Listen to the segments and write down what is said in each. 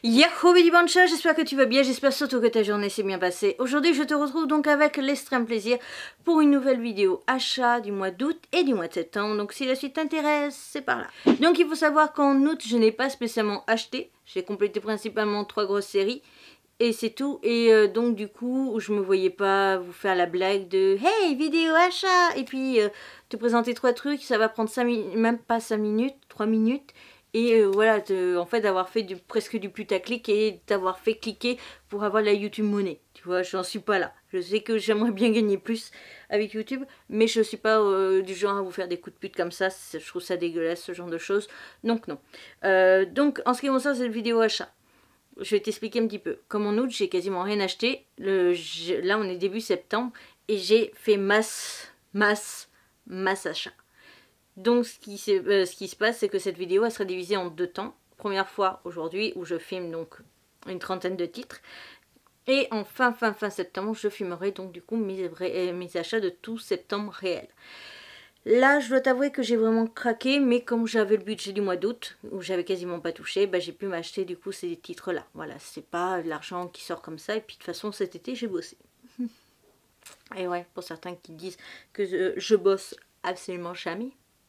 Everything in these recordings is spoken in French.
Yahoo Billy Bancha, j'espère que tu vas bien, j'espère surtout que ta journée s'est bien passée. Aujourd'hui je te retrouve donc avec l'extrême plaisir pour une nouvelle vidéo achat du mois d'août et du mois de septembre. Donc si la suite t'intéresse, c'est par là. Donc il faut savoir qu'en août je n'ai pas spécialement acheté, j'ai complété principalement 3 grosses séries. Et c'est tout, et donc du coup je me voyais pas vous faire la blague de hey vidéo achat et puis te présenter 3 trucs, ça va prendre 5 minutes, même pas 5 minutes, 3 minutes. Et voilà, en fait d'avoir fait presque du putaclic et d'avoir fait cliquer pour avoir la YouTube monnaie. Tu vois, j'en suis pas là. Je sais que j'aimerais bien gagner plus avec YouTube, mais je suis pas du genre à vous faire des coups de pute comme ça. Je trouve ça dégueulasse, ce genre de choses. Donc non. Donc en ce qui concerne cette vidéo achat, je vais t'expliquer un petit peu. Comme en août, j'ai quasiment rien acheté. Là, on est début septembre et j'ai fait masse achat. Donc, ce qui se passe, c'est que cette vidéo, elle sera divisée en 2 temps. Première fois aujourd'hui, où je filme donc une trentaine de titres. Et en fin septembre, je filmerai donc du coup mes achats de tout septembre réel. Là, je dois t'avouer que j'ai vraiment craqué, mais comme j'avais le budget du mois d'août, où j'avais quasiment pas touché, bah, j'ai pu m'acheter du coup ces titres-là. Voilà, c'est pas de l'argent qui sort comme ça, et puis de toute façon, cet été, j'ai bossé. Et ouais, pour certains qui disent que je bosse absolument jamais.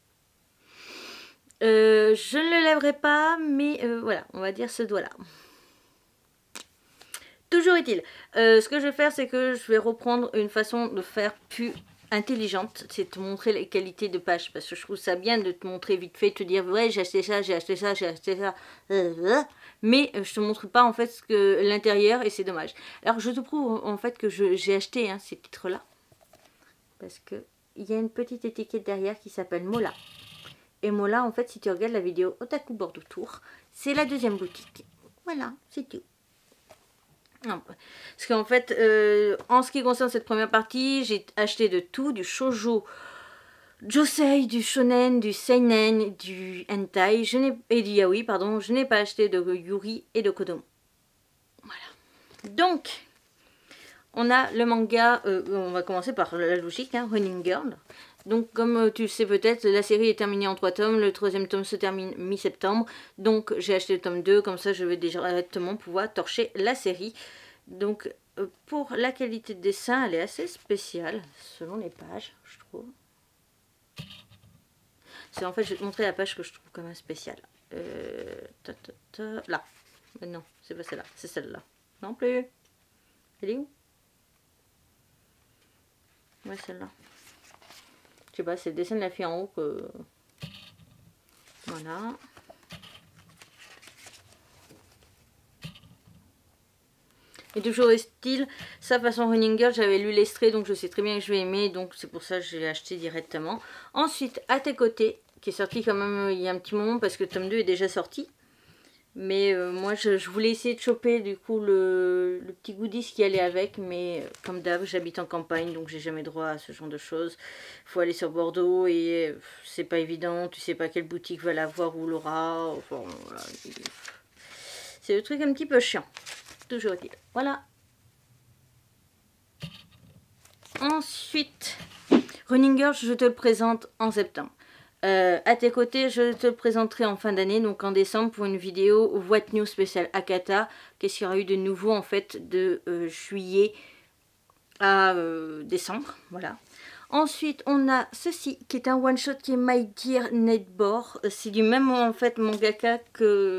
Je ne le lèverai pas, mais voilà, on va dire ce doigt-là. Toujours est-il, ce que je vais faire, c'est que je vais reprendre une façon de faire plus intelligente, c'est de te montrer les qualités de page, parce que je trouve ça bien de te montrer vite fait, te dire ouais j'ai acheté ça, j'ai acheté ça, j'ai acheté ça, mais je te montre pas en fait ce que l'intérieur et c'est dommage. Alors je te prouve en fait que j'ai acheté ces titres là, parce que il y a une petite étiquette derrière qui s'appelle Mola. Et Mola en fait si tu regardes la vidéo Otaku Bordeaux Tour, c'est la deuxième boutique. Voilà, c'est tout. Parce qu'en fait, en ce qui concerne cette première partie, j'ai acheté de tout, du shoujo, josei, du shonen, du seinen, du hentai, et du yaoi, pardon. Je n'ai pas acheté de yuri et de kodomo. Voilà. Donc, on a le manga, on va commencer par la logique, Running Girl. Donc comme tu sais peut-être, la série est terminée en 3 tomes, le 3e tome se termine mi-septembre. Donc j'ai acheté le tome 2, comme ça je vais directement pouvoir torcher la série. Donc pour la qualité de dessin, elle est assez spéciale, selon les pages, je trouve. C'est en fait, je vais te montrer la page que je trouve quand même spéciale. Là. Non, c'est pas celle-là, c'est celle-là. Non plus. Elle est où? Ouais, celle-là. Je sais pas, c'est le dessin de la fille en haut que... Voilà. Et toujours est-il, sa façon Running Girl, j'avais lu l'extrait, donc je sais très bien que je vais aimer, donc c'est pour ça que j'ai acheté directement. Ensuite, À tes côtés, qui est sorti quand même il y a un petit moment, parce que le tome 2 est déjà sorti. Mais moi, je voulais essayer de choper du coup le petit goodies qui allait avec, mais comme d'hab, j'habite en campagne, donc j'ai jamais droit à ce genre de choses. Il faut aller sur Bordeaux et c'est pas évident, tu sais pas quelle boutique va l'avoir ou l'aura. Enfin, voilà. C'est le truc un petit peu chiant. Toujours est-il. Voilà. Ensuite, Running Girl, je te le présente en septembre. À tes côtés, je te le présenterai en fin d'année, donc en décembre, pour une vidéo What New spécial Akata. Qu'est-ce qu'il y aura eu de nouveau en fait de juillet à décembre. Voilà. Ensuite, on a ceci qui est un one shot qui est My Dear Netbor. C'est du même en fait mangaka que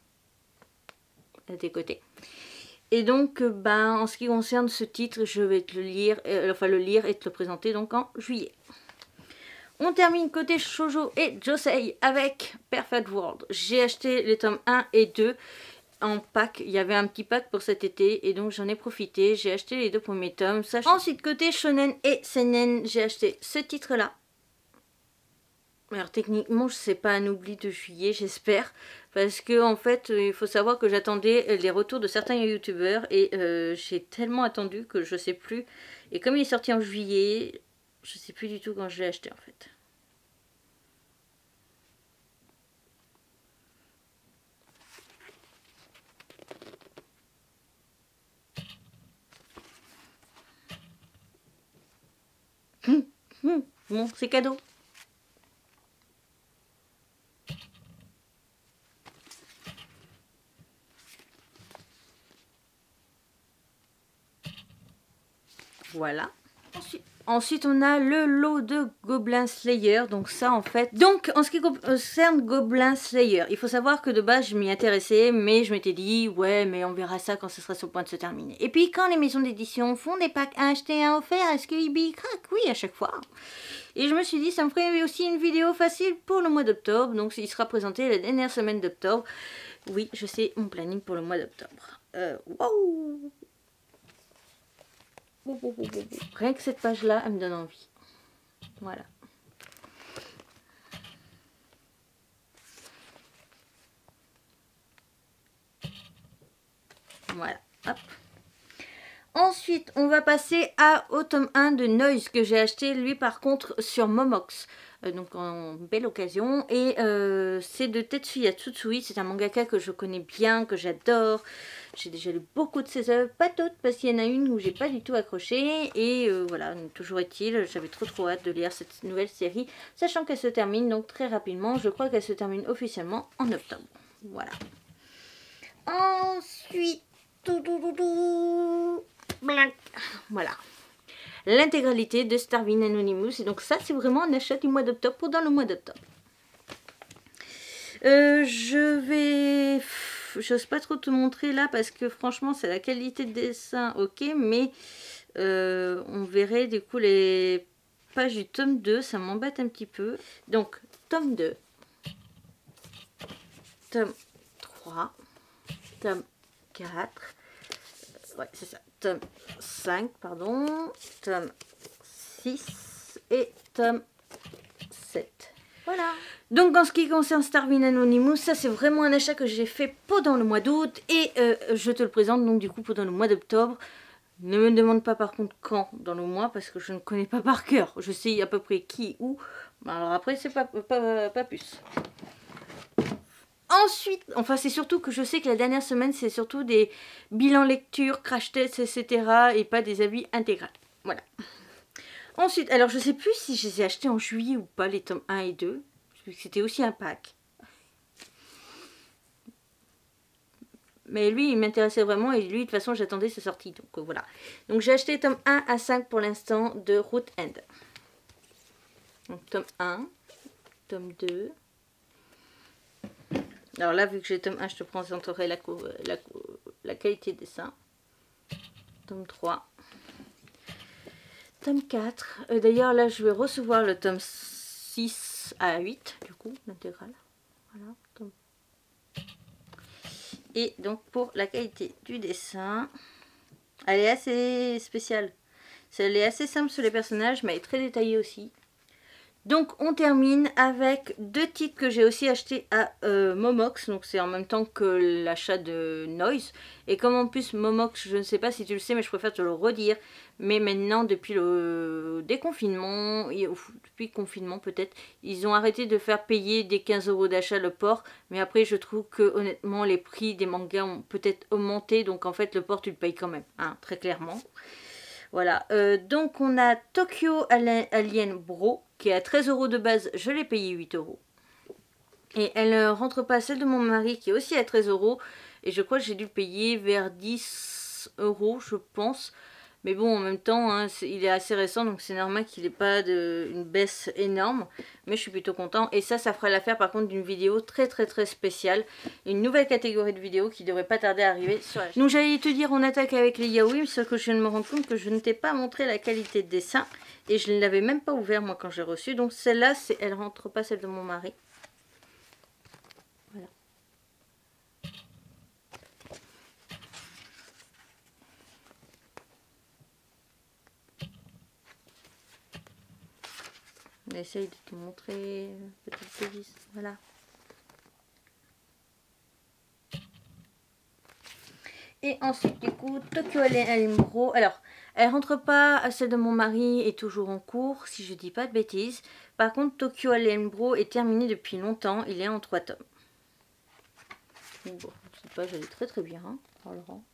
à tes côtés. Et donc, en ce qui concerne ce titre, je vais te le lire, le lire et te le présenter donc en juillet. On termine côté shoujo et josei avec Perfect World. J'ai acheté les tomes 1 et 2 en pack. Il y avait un petit pack pour cet été et donc j'en ai profité. J'ai acheté les 2 premiers tomes. Ensuite, côté shonen et seinen, j'ai acheté ce titre-là. Alors techniquement, je sais pas un oubli de juillet, j'espère. Parce que en fait, il faut savoir que j'attendais les retours de certains youtubeurs et j'ai tellement attendu que je sais plus. Et comme il est sorti en juillet, je sais plus du tout quand je l'ai acheté en fait. Bon, c'est cadeau. Voilà. Ensuite, on a le lot de Goblin Slayer. Donc ça, en fait... Donc, en ce qui concerne Goblin Slayer, il faut savoir que de base, je m'y intéressais, mais je m'étais dit, ouais, mais on verra ça quand ce sera sur le point de se terminer. Et puis, quand les maisons d'édition font des packs un acheté, un offert, est-ce que Ibi craque? Oui, à chaque fois. Et je me suis dit, ça me ferait aussi une vidéo facile pour le mois d'octobre. Donc, il sera présenté la dernière semaine d'octobre. Oui, je sais, mon planning pour le mois d'octobre. Wow! Rien que cette page-là, elle me donne envie. Voilà. Voilà. Hop. Ensuite, on va passer au tome 1 de Noise que j'ai acheté, lui par contre, sur Momox. Donc en belle occasion. Et c'est de Tetsuya Tsutsui. C'est un mangaka que je connais bien, que j'adore. J'ai déjà lu beaucoup de ses œuvres, pas toutes, parce qu'il y en a une où j'ai pas du tout accroché. Et voilà, toujours est-il, j'avais trop hâte de lire cette nouvelle série, sachant qu'elle se termine donc très rapidement. Je crois qu'elle se termine officiellement en octobre. Voilà. Ensuite, voilà. L'intégralité de Starving Anonymous. Et donc ça, c'est vraiment un achat du mois d'octobre pendant le mois d'octobre. J'ose pas trop te montrer là parce que franchement c'est la qualité de dessin, ok, mais on verrait du coup les pages du tome 2, ça m'embête un petit peu. Donc tome 2, tome 3, tome 4, ouais c'est ça, tome 5, pardon, tome 6 et tome 7. Voilà. Donc en ce qui concerne Starving Anonymous, ça c'est vraiment un achat que j'ai fait pendant le mois d'août et je te le présente donc du coup pendant le mois d'octobre. Ne me demande pas par contre quand dans le mois parce que je ne connais pas par cœur. Je sais à peu près qui, où. Alors après c'est pas plus. Ensuite, enfin c'est surtout que je sais que la dernière semaine c'est surtout des bilans lecture, crash tests, etc. et pas des avis intégraux. Voilà. Ensuite, alors je sais plus si je les ai achetés en juillet ou pas, les tomes 1 et 2. C'était aussi un pack. Mais lui, il m'intéressait vraiment et lui, de toute façon, j'attendais sa sortie. Donc voilà. Donc j'ai acheté tome 1 à 5 pour l'instant de Root End. Donc tome 1, tome 2. Alors là, vu que j'ai tome 1, je te présenterai la qualité de dessin. Tome 3. Tome 4. D'ailleurs, là, je vais recevoir le tome 6 à 8, du coup, l'intégrale. Voilà, tome. Et donc, pour la qualité du dessin, elle est assez spéciale. Elle est assez simple sur les personnages, mais elle est très détaillée aussi. Donc on termine avec deux titres que j'ai aussi achetés à Momox. Donc c'est en même temps que l'achat de Noise. Et comme en plus Momox, je ne sais pas si tu le sais, mais je préfère te le redire. Mais maintenant depuis le déconfinement, depuis le confinement peut-être, ils ont arrêté de faire payer des 15 € d'achat le port. Mais après je trouve que honnêtement les prix des mangas ont peut-être augmenté. Donc en fait le port tu le payes quand même, hein, très clairement. Voilà, donc on a Tokyo Alien Bro qui est à 13 € de base, je l'ai payé 8 €. Et elle ne rentre pas, celle de mon mari qui est aussi à 13 € et je crois que j'ai dû payer vers 10 € je pense. Mais bon, en même temps, hein, il est assez récent, donc c'est normal qu'il n'ait pas une baisse énorme. Mais je suis plutôt content. Et ça fera l'affaire par contre d'une vidéo très spéciale. Une nouvelle catégorie de vidéos qui devrait pas tarder à arriver sur la chaîne. Donc j'allais te dire, on attaque avec les yaoi, sauf que je viens de me rendre compte que je ne t'ai pas montré la qualité de dessin. Et je ne l'avais même pas ouvert moi quand j'ai reçu. Donc celle-là, elle rentre pas, celle de mon mari. Voilà. On essaye de te montrer petite police, voilà. Et ensuite du coup Tokyo Alien Bro, alors elle rentre pas, celle de mon mari est toujours en cours si je dis pas de bêtises. Par contre Tokyo Alien Bro est terminé depuis longtemps, il est en 3 tomes. Donc bon, cette page elle est très bien, hein, par le rang.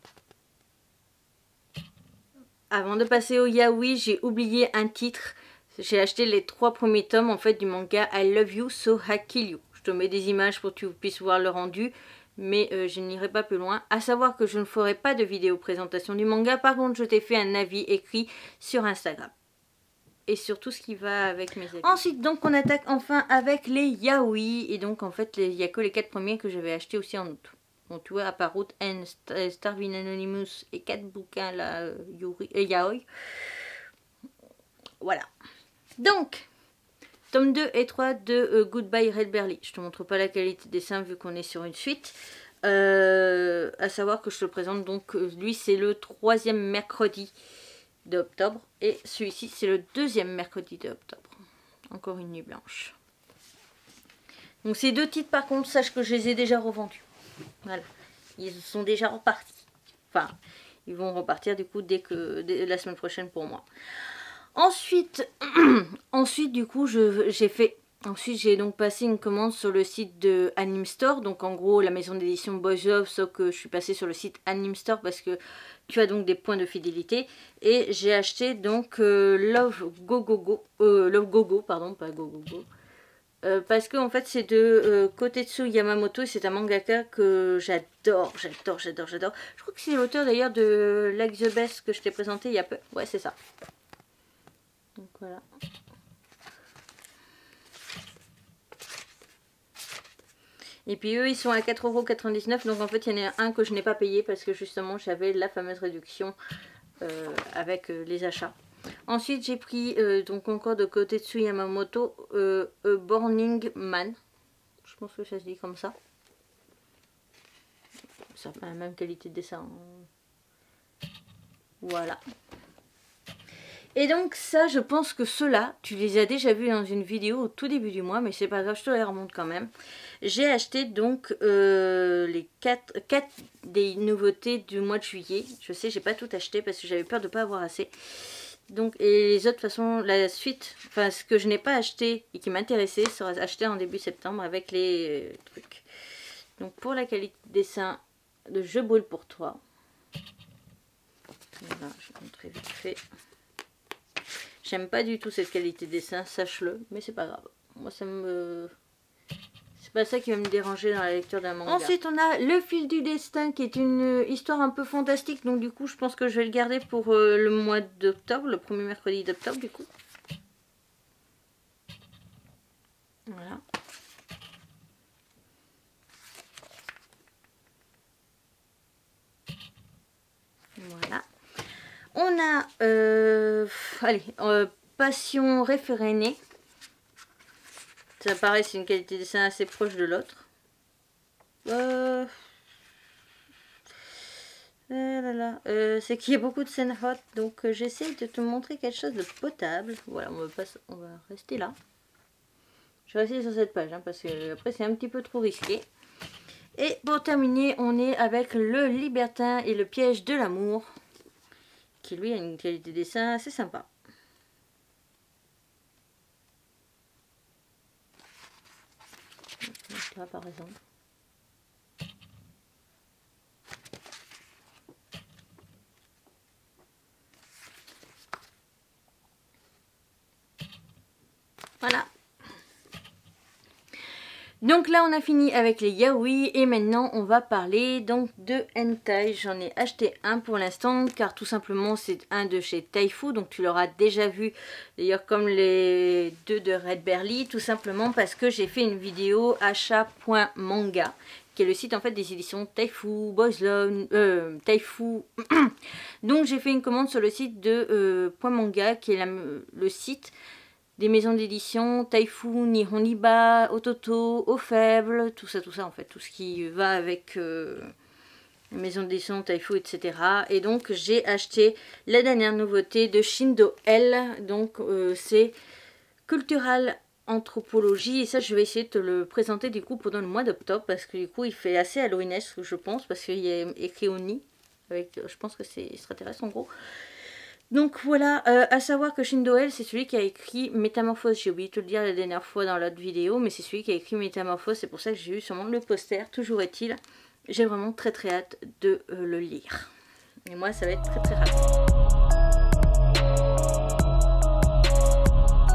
Avant de passer au yaoi, j'ai oublié un titre. J'ai acheté les 3 premiers tomes en fait du manga I Love You So I Kill You. Je te mets des images pour que tu puisses voir le rendu, mais je n'irai pas plus loin. À savoir que je ne ferai pas de vidéo présentation du manga, par contre je t'ai fait un avis écrit sur Instagram. Et sur tout ce qui va avec mes avis. Ensuite donc on attaque enfin avec les yaoi. Et donc en fait il n'y a que les 4 premiers que j'avais achetés aussi en août. Donc tu vois, à part Root N, Starving Anonymous et 4 bouquins là, yaoi. Voilà. Donc, tome 2 et 3 de Goodbye Red Barely. Je te montre pas la qualité des dessins vu qu'on est sur une suite. À savoir que je te le présente, donc lui c'est le 3e mercredi d'octobre. Et celui-ci c'est le 2e mercredi d'octobre. Encore une nuit blanche. Donc ces 2 titres par contre, sache que je les ai déjà revendus. Voilà. Ils sont déjà repartis. Enfin, ils vont repartir du coup dès la semaine prochaine pour moi. Ensuite du coup, j'ai donc passé une commande sur le site de Anime Store, donc en gros la maison d'édition Boys Love, sauf que je suis passée sur le site Anime Store parce que tu as donc des points de fidélité. Et j'ai acheté donc Love Gogo, pardon, pas Go Go Go. Parce que en fait c'est de Kotetsu Yamamoto, c'est un mangaka que j'adore. Je crois que c'est l'auteur d'ailleurs de Like the Best que je t'ai présenté il y a peu. Ouais, c'est ça. Donc voilà. Et puis eux ils sont à 4,99 €. Donc en fait il y en a un que je n'ai pas payé parce que justement j'avais la fameuse réduction avec les achats. Ensuite j'ai pris donc encore de Kotetsu Yamamoto Burning Man. Je pense que ça se dit comme ça. Ça fait la même qualité de dessin. Voilà. Et donc ça, je pense que ceux-là, tu les as déjà vus dans une vidéo au tout début du mois, mais c'est pas grave, je te les remonte quand même. J'ai acheté donc les 4 des nouveautés du mois de juillet. Je sais, j'ai pas tout acheté parce que j'avais peur de pas avoir assez. Donc, et les autres, de toute façon, la suite, enfin ce que je n'ai pas acheté et qui m'intéressait sera acheté en début septembre avec les trucs. Donc pour la qualité de dessin de Je brûle pour toi. Voilà, je vais montrer vite fait. J'aime pas du tout cette qualité de dessin, sache-le, mais c'est pas grave. Moi ça me... C'est pas ça qui va me déranger dans la lecture d'un manga. Ensuite on a Le Fil du Destin qui est une histoire un peu fantastique. Donc du coup je pense que je vais le garder pour le mois d'octobre, le premier mercredi d'octobre du coup. Voilà. Voilà. On a Passion réfrénée. Ça paraît, c'est une qualité de dessin assez proche de l'autre. C'est qu'il y a beaucoup de scènes hot, donc j'essaie de te montrer quelque chose de potable. Voilà, on va rester là. Je vais rester sur cette page, hein, parce que après c'est un petit peu trop risqué. Et pour terminer, on est avec Le Libertin et le piège de l'amour, qui lui a une qualité de dessin assez sympa. Là, par exemple. Voilà. Donc là on a fini avec les yaoi et maintenant on va parler donc de hentai. J'en ai acheté un pour l'instant car tout simplement c'est un de chez Taifu, donc tu l'auras déjà vu d'ailleurs comme les 2 de Red Barely, tout simplement parce que j'ai fait une vidéo achat.manga qui est le site en fait des éditions Taifu, Boys Love, Taifu. Donc j'ai fait une commande sur le site de .manga qui est le site des maisons d'édition Taifu, Nihoniba, Ototo, Au Faible, tout ça en fait, tout ce qui va avec les maisons d'édition Taifu, etc. Et donc j'ai acheté la dernière nouveauté de Shindo L, donc c'est Cultural Anthropologie, et ça je vais essayer de te le présenter du coup pendant le mois d'octobre, parce que du coup il fait assez halloweenesque je pense, parce qu'il y a écrit Oni, avec, je pense que c'est extraterrestre en gros. Donc voilà, à savoir que Shindo L, c'est celui qui a écrit Métamorphose. J'ai oublié de te le dire la dernière fois dans l'autre vidéo, mais c'est celui qui a écrit Métamorphose, c'est pour ça que j'ai eu sûrement le poster. Toujours est-il, j'ai vraiment très hâte de le lire. Et moi, ça va être très rapide.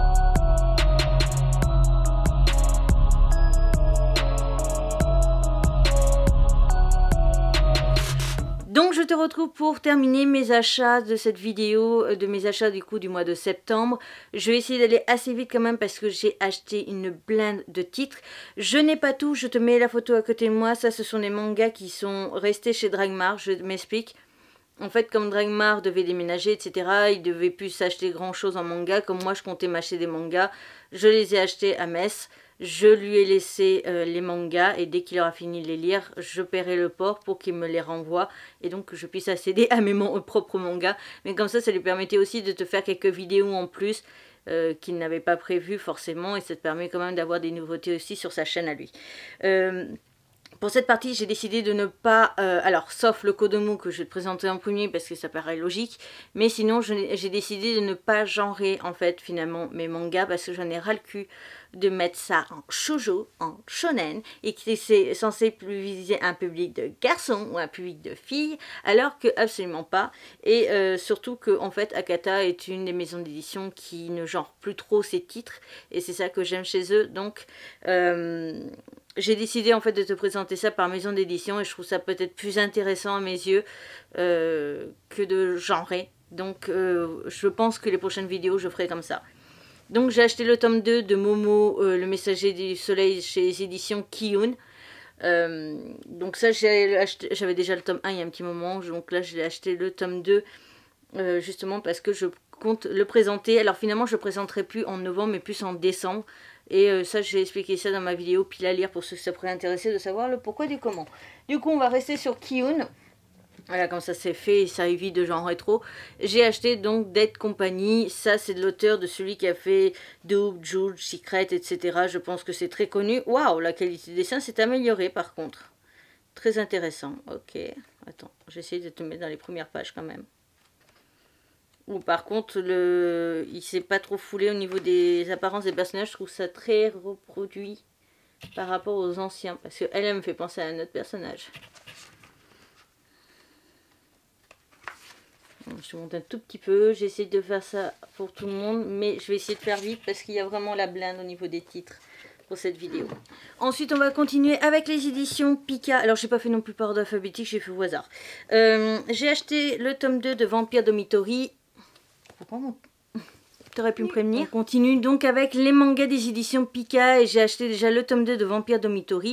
retrouve pour terminer mes achats de cette vidéo, de mes achats du coup du mois de septembre. Je vais essayer d'aller assez vite quand même parce que j'ai acheté une blinde de titres. Je n'ai pas tout, je te mets la photo à côté de moi. Ça, ce sont des mangas qui sont restés chez Dragmar, je m'explique. En fait, comme Dragmar devait déménager, etc., il devait plus s'acheter grand chose en manga. Comme moi, je comptais m'acheter des mangas, je les ai achetés à Metz. Je lui ai laissé les mangas et dès qu'il aura fini de les lire, je paierai le port pour qu'il me les renvoie et donc que je puisse accéder à mes propres mangas. Mais comme ça lui permettait aussi de te faire quelques vidéos en plus qu'il n'avait pas prévu forcément et ça te permet quand même d'avoir des nouveautés aussi sur sa chaîne à lui. Pour cette partie, j'ai décidé de ne pas, alors sauf le Kodomo que je vais te présenter en premier parce que ça paraît logique, mais sinon j'ai décidé de ne pas genrer en fait finalement mes mangas parce que j'en ai ras le cul de mettre ça en shoujo, en shonen, et qui est censé plus viser un public de garçons ou un public de filles, alors que absolument pas. Et surtout que en fait Akata est une des maisons d'édition qui ne genre plus trop ses titres, et c'est ça que j'aime chez eux. Donc j'ai décidé en fait de te présenter ça par maison d'édition, et je trouve ça peut-être plus intéressant à mes yeux que de genrer. Donc je pense que les prochaines vidéos je ferai comme ça. Donc j'ai acheté le tome 2 de Momo, le messager du soleil chez les éditions Kiyun. Donc ça j'avais déjà le tome 1 il y a un petit moment, donc là j'ai acheté le tome 2 justement parce que je compte le présenter. Alors finalement je ne le présenterai plus en novembre mais plus en décembre. Et ça j'ai expliqué ça dans ma vidéo pile à lire pour ceux que ça pourrait intéresser de savoir le pourquoi du comment. Du coup on va rester sur Kiyun. Voilà, comme ça c'est fait, ça évite de genre rétro. J'ai acheté donc Dead Company. Ça c'est de l'auteur de celui qui a fait Double, Juge, Secret, etc. Je pense que c'est très connu. Waouh, la qualité des dessins s'est améliorée par contre. Très intéressant. Ok, attends, j'essaie de te mettre dans les premières pages quand même. Ou par contre, il s'est pas trop foulé au niveau des apparences des personnages. Je trouve ça très reproduit par rapport aux anciens. Parce qu'elle me fait penser à un autre personnage. Je te montre un tout petit peu, j'essaie de faire ça pour tout le monde, mais je vais essayer de faire vite parce qu'il y a vraiment la blinde au niveau des titres pour cette vidéo. Ensuite, on va continuer avec les éditions Pika. Alors, j'ai pas fait non plus par ordre alphabétique, j'ai fait au hasard. J'ai acheté le tome 2 de Vampire Dormitory. T'aurais pu me prévenir. On continue donc avec les mangas des éditions Pika et j'ai acheté déjà le tome 2 de Vampire Dormitory.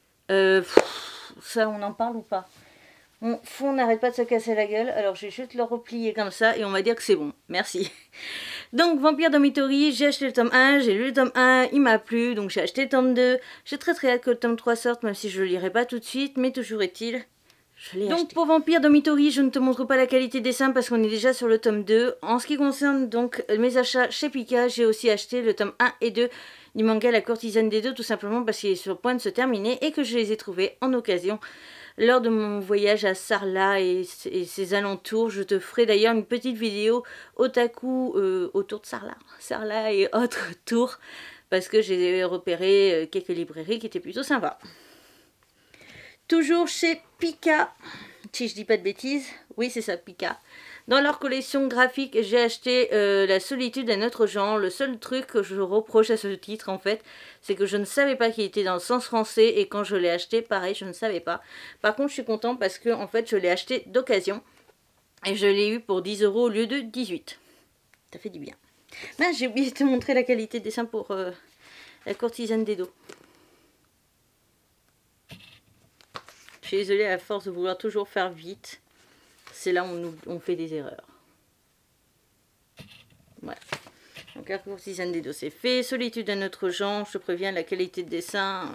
Ça, on en parle ou pas? Mon fond n'arrête pas de se casser la gueule, alors je vais juste le replier comme ça et on va dire que c'est bon. Merci. Donc Vampire Dormitory, j'ai acheté le tome 1, j'ai lu le tome 1, il m'a plu, donc j'ai acheté le tome 2. J'ai très hâte que le tome 3 sorte, même si je ne le lirai pas tout de suite, mais toujours est-il, je l'ai acheté. Donc pour Vampire Dormitory, je ne te montre pas la qualité des dessins parce qu'on est déjà sur le tome 2. En ce qui concerne donc mes achats chez Pika, j'ai aussi acheté le tome 1 et 2 du manga La Courtisane des Deux, tout simplement parce qu'il est sur le point de se terminer et que je les ai trouvés en occasion. Lors de mon voyage à Sarlat et ses alentours, je te ferai d'ailleurs une petite vidéo otaku autour de Sarlat et autres tours, parce que j'ai repéré quelques librairies qui étaient plutôt sympas. Toujours chez Pika, si je dis pas de bêtises, oui c'est ça, Pika. Dans leur collection graphique, j'ai acheté La solitude d'un autre genre. Le seul truc que je reproche à ce titre, en fait, c'est que je ne savais pas qu'il était dans le sens français. Et quand je l'ai acheté, pareil, je ne savais pas. Par contre, je suis contente parce que, en fait, je l'ai acheté d'occasion. Et je l'ai eu pour 10 € au lieu de 18. Ça fait du bien. Ben, j'ai oublié de te montrer la qualité de dessin pour La Courtisane des Dos. Je suis désolée, à force de vouloir toujours faire vite. C'est là où on fait des erreurs. Voilà. Donc La Courtisane des Dos c'est fait. Solitude d'un autre genre, je te préviens, la qualité de dessin,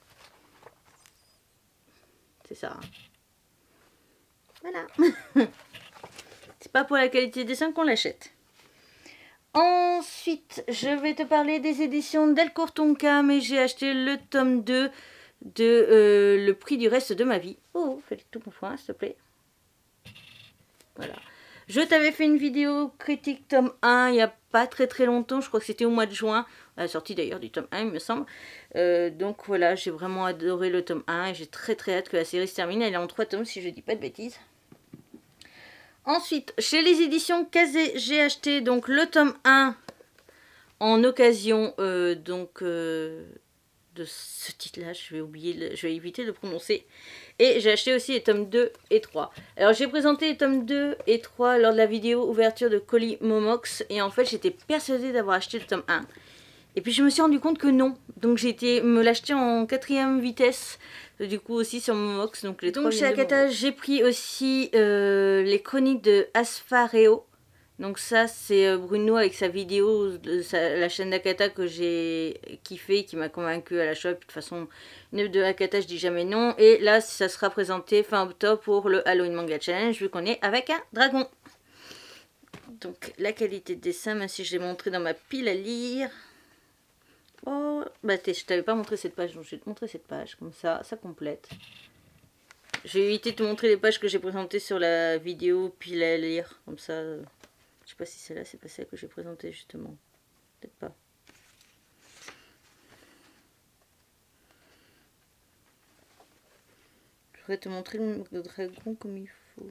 c'est ça. Voilà. C'est pas pour la qualité de dessin qu'on l'achète. Ensuite, je vais te parler des éditions Delcourt Tonka, mais j'ai acheté le tome 2 de Le prix du reste de ma vie. Oh, fais tout mon foin, s'il te plaît. Voilà. Je t'avais fait une vidéo critique tome 1 il n'y a pas très longtemps, je crois que c'était au mois de juin, à la sortie d'ailleurs du tome 1 il me semble. Donc voilà, j'ai vraiment adoré le tome 1 et j'ai très hâte que la série se termine. Elle est en 3 tomes si je dis pas de bêtises. Ensuite, chez les éditions Kazé, j'ai acheté donc le tome 1 en occasion, de ce titre-là. Je vais éviter de le prononcer. Et j'ai acheté aussi les tomes 2 et 3. Alors j'ai présenté les tomes 2 et 3 lors de la vidéo ouverture de Colis Momox. Et en fait j'étais persuadée d'avoir acheté le tome 1. Et puis je me suis rendu compte que non. Donc j'ai été me l'acheter en 4e vitesse. Du coup aussi sur Momox. Donc les donc chez Akata j'ai pris aussi les chroniques de Asfareo. Donc ça c'est Bruno avec sa vidéo de la chaîne d'Akata que j'ai kiffé, qui m'a convaincu à l'achat. De toute façon, une œuvre de Akata je dis jamais non. Et là ça sera présenté fin octobre pour le Halloween Manga Challenge vu qu'on est avec un dragon. Donc la qualité de dessin, même si je l'ai montré dans ma pile à lire. Oh, bah je t'avais pas montré cette page, donc je vais te montrer cette page, comme ça complète. J'ai évité de te montrer les pages que j'ai présentées sur la vidéo pile à lire, comme ça. Je sais pas si celle-là, c'est pas celle que j'ai présentée justement. Peut-être pas. Je voudrais te montrer le dragon comme il faut.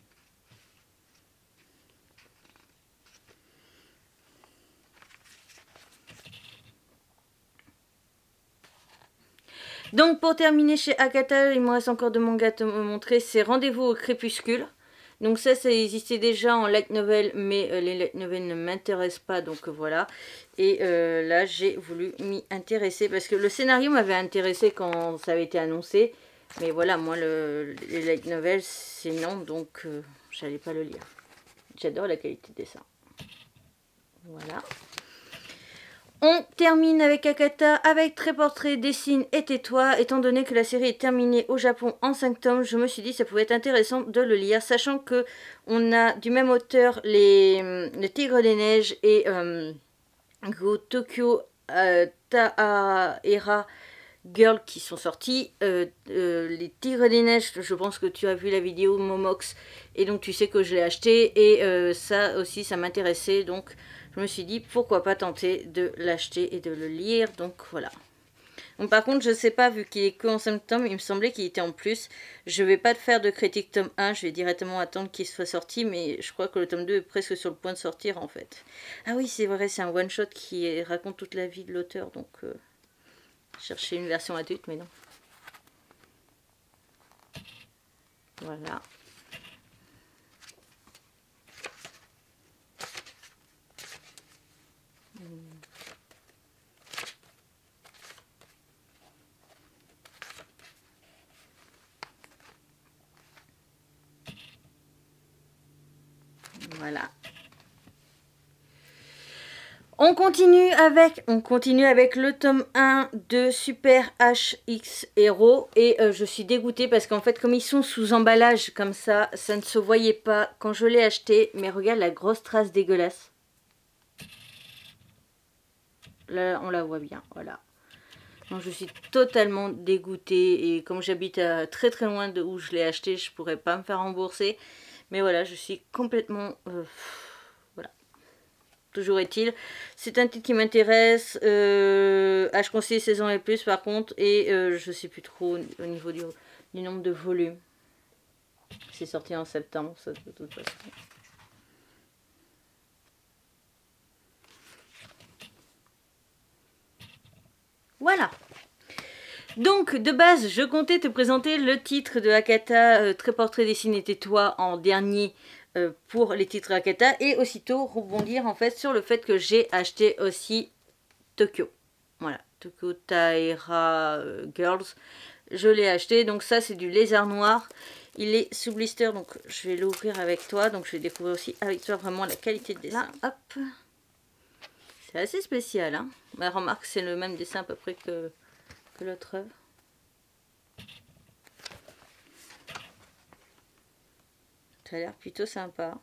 Donc pour terminer chez Akata, il me reste encore 2 mangas à te montrer. C'est Rendez-vous au crépuscule. Donc ça existait déjà en light novel, mais les light novels ne m'intéressent pas, donc voilà. Et là j'ai voulu m'y intéresser parce que le scénario m'avait intéressé quand ça avait été annoncé. Mais voilà, moi les light novels c'est non, donc j'allais pas le lire. J'adore la qualité de dessin. Voilà. On termine avec Akata, avec Très Portrait, Dessine et Tais-toi. Étant donné que la série est terminée au Japon en 5 tomes, je me suis dit que ça pouvait être intéressant de le lire, sachant que on a du même auteur le Tigre des Neiges et Go Tokyo Taahara Girl qui sont sortis. Les Tigres des Neiges, je pense que tu as vu la vidéo Momox et donc tu sais que je l'ai acheté, et ça aussi ça m'intéressait, donc je me suis dit pourquoi pas tenter de l'acheter et de le lire, donc voilà. Donc par contre je sais pas, vu qu'il est que en 5 tomes, il me semblait qu'il était en plus. Je vais pas te faire de critique tome 1, je vais directement attendre qu'il soit sorti, mais je crois que le tome 2 est presque sur le point de sortir en fait. Ah oui c'est vrai, c'est un one shot qui raconte toute la vie de l'auteur, donc chercher une version adulte, mais non. Voilà. Voilà. On continue avec le tome 1 de Super HX Hero. Et je suis dégoûtée parce qu'en fait, comme ils sont sous emballage comme ça ne se voyait pas quand je l'ai acheté. Mais regarde la grosse trace dégueulasse. Là, on la voit bien, voilà. Donc je suis totalement dégoûtée. Et comme j'habite très très loin de où je l'ai acheté, je pourrais pas me faire rembourser. Mais voilà, je suis complètement... voilà. Toujours est-il, c'est un titre qui m'intéresse. Je conseille 16 ans et plus par contre. Et je sais plus trop au niveau du nombre de volumes. C'est sorti en septembre, ça, de toute façon. Voilà. Donc, de base, je comptais te présenter le titre de Akata, Très Portrait, Dessine et Tais-toi en dernier pour les titres Akata. Et aussitôt rebondir en fait sur le fait que j'ai acheté aussi Tokyo. Voilà, Tokyo Taahara Girls. Je l'ai acheté, donc ça c'est du lézard noir. Il est sous blister, donc je vais l'ouvrir avec toi. Donc je vais découvrir aussi avec toi vraiment la qualité de dessin. Là, hop. C'est assez spécial, hein. Bah, remarque, c'est le même dessin à peu près que l'autre œuvre. Ça a l'air plutôt sympa.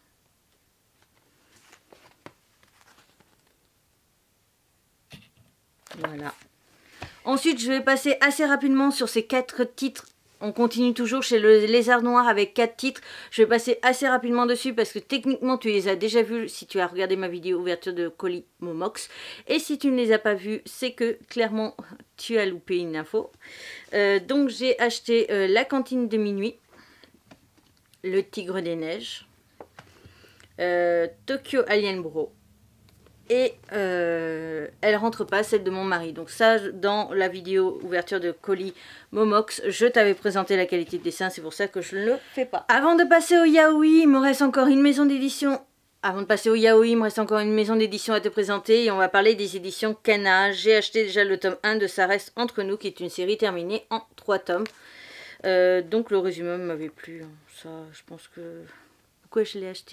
Voilà. Ensuite, je vais passer assez rapidement sur ces 4 titres. On continue toujours chez le Lézard Noir avec 4 titres. Je vais passer assez rapidement dessus parce que techniquement tu les as déjà vus si tu as regardé ma vidéo ouverture de Colis Momox. Et si tu ne les as pas vus, c'est que clairement tu as loupé une info. Donc j'ai acheté La Cantine de Minuit, Le Tigre des Neiges, Tokyo Alien Bro et elle rentre pas, celle de mon mari. Donc ça, dans la vidéo ouverture de colis Momox, je t'avais présenté la qualité de dessin, c'est pour ça que je ne le fais pas. Avant de passer au yaoi, il me reste encore une maison d'édition. Avant de passer au yaoi, il me reste encore une maison d'édition à te présenter et on va parler des éditions Kana. J'ai acheté déjà le tome 1 de Ça reste entre nous, qui est une série terminée en 3 tomes. Donc le résumé m'avait plu. Ça, je pense que... Pourquoi je l'ai acheté ?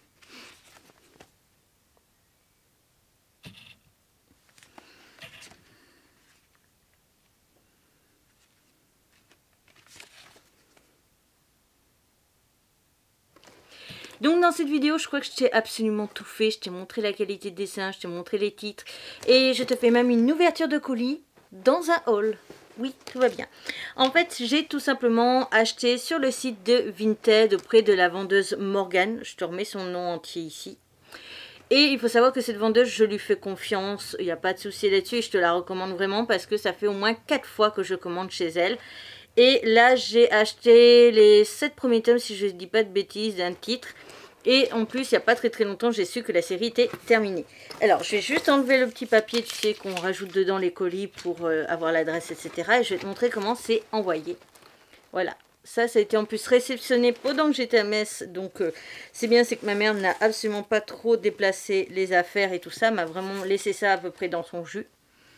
Donc dans cette vidéo, je crois que je t'ai absolument tout fait. Je t'ai montré la qualité de dessin, je t'ai montré les titres. Et je te fais même une ouverture de colis dans un haul. Oui, tout va bien. En fait, j'ai tout simplement acheté sur le site de Vinted auprès de la vendeuse Morgane. Je te remets son nom entier ici. Et il faut savoir que cette vendeuse, je lui fais confiance. Il n'y a pas de souci là-dessus et je te la recommande vraiment parce que ça fait au moins 4 fois que je commande chez elle. Et là, j'ai acheté les 7 premiers tomes, si je ne dis pas de bêtises, d'un titre. Et en plus, il n'y a pas très longtemps, j'ai su que la série était terminée. Alors, je vais juste enlever le petit papier, tu sais, qu'on rajoute dedans les colis pour avoir l'adresse, etc. Et je vais te montrer comment c'est envoyé. Voilà. Ça a été en plus réceptionné pendant que j'étais à Metz. Donc, c'est bien, c'est que ma mère n'a absolument pas trop déplacé les affaires et tout ça. M'a vraiment laissé ça à peu près dans son jus.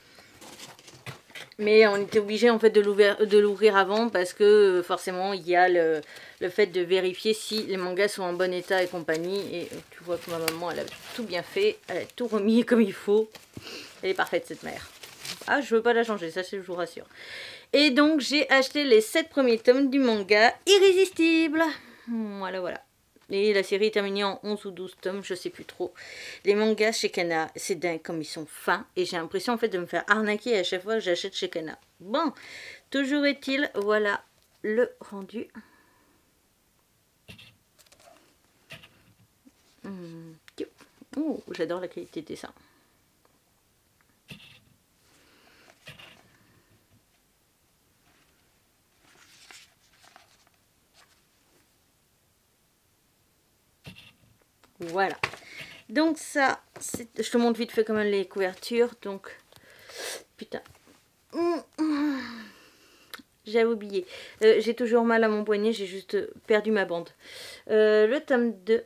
Mais on était obligé en fait de l'ouvrir avant parce que forcément il y a le fait de vérifier si les mangas sont en bon état et compagnie. Et tu vois que ma maman, elle a tout bien fait, elle a tout remis comme il faut. Elle est parfaite cette mère. Ah, je veux pas la changer, ça je vous rassure. Et donc j'ai acheté les 7 premiers tomes du manga Irrésistible. Voilà, voilà. Et la série est terminée en 11 ou 12 tomes, je sais plus trop. Les mangas chez Kana, c'est dingue comme ils sont fins. Et j'ai l'impression en fait de me faire arnaquer à chaque fois que j'achète chez Kana. Bon, toujours est-il, voilà le rendu. Oh, j'adore la qualité de dessin. Voilà. Donc ça, je te montre vite fait quand même les couvertures. Donc, putain. J'avais oublié. J'ai toujours mal à mon poignet, j'ai juste perdu ma bande. Le tome 2.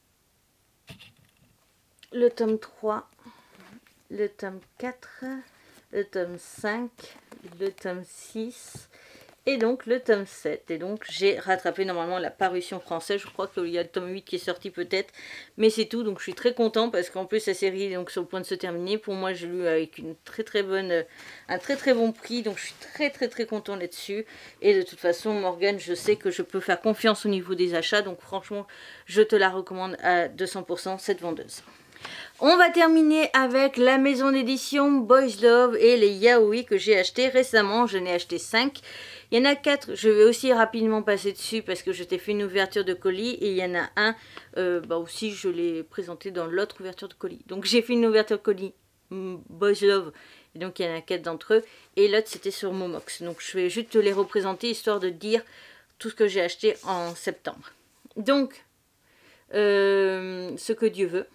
Le tome 3. Le tome 4. Le tome 5. Le tome 6. Et donc le tome 7. Et donc j'ai rattrapé normalement la parution française. Je crois qu'il y a le tome 8 qui est sorti peut-être. Mais c'est tout. Donc je suis très content parce qu'en plus la série est donc sur le point de se terminer. Pour moi j'ai lu avec une un très bon prix. Donc je suis très content là-dessus. Et de toute façon Morgane, je sais que je peux faire confiance au niveau des achats. Donc franchement je te la recommande à 200% cette vendeuse. On va terminer avec la maison d'édition Boys Love et les yaoi que j'ai acheté récemment. Je n'ai acheté 5. Il y en a 4, je vais aussi rapidement passer dessus parce que je t'ai fait une ouverture de colis. Et il y en a un, aussi je l'ai présenté dans l'autre ouverture de colis. Donc j'ai fait une ouverture de colis Boys Love. Et donc il y en a 4 d'entre eux. Et l'autre c'était sur Momox. Donc je vais juste te les représenter histoire de dire tout ce que j'ai acheté en septembre. Donc, ce que Dieu veut.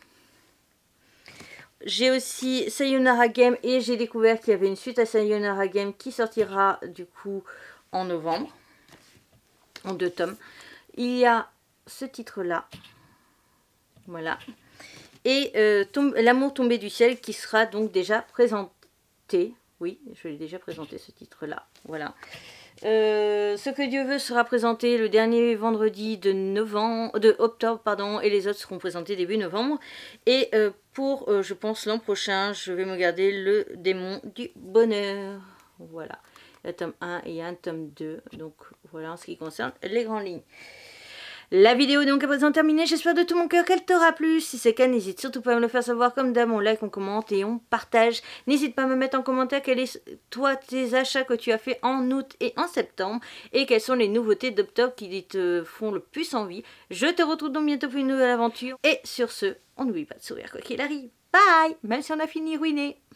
J'ai aussi Sayonara Game et j'ai découvert qu'il y avait une suite à Sayonara Game qui sortira du coup en novembre, en 2 tomes. Il y a ce titre là, voilà, et L'amour tombé du ciel qui sera donc déjà présenté. Oui, je l'ai déjà présenté ce titre là, voilà. Ce que Dieu veut sera présenté le dernier vendredi de octobre, pardon, et les autres seront présentés début novembre. Et je pense l'an prochain, je vais me garder le démon du bonheur. Voilà, il y a tome 1 et il y a un tome 2. Donc voilà en ce qui concerne les grandes lignes. La vidéo est donc à présent terminée, j'espère de tout mon cœur qu'elle t'aura plu. Si c'est le cas, n'hésite surtout pas à me le faire savoir comme d'hab, on like, on commente et on partage. N'hésite pas à me mettre en commentaire quels sont toi tes achats que tu as fait en août et en septembre et quelles sont les nouveautés d'octobre qui te font le plus envie. Je te retrouve donc bientôt pour une nouvelle aventure et sur ce, on n'oublie pas de sourire quoi qu'il arrive. Bye, même si on a fini ruiné.